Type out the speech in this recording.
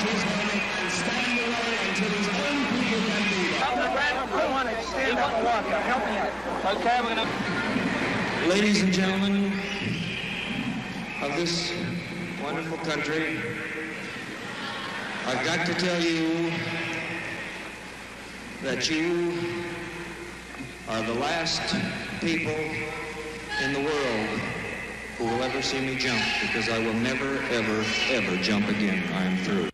his helmet and stand away until his own people can be there. I want to stand up and walk. Help me out. Okay, we're going to... Ladies and gentlemen of this wonderful country, I've got to tell you that you are the last people in the world who will ever see me jump, because I will never, ever, ever jump again. I am through.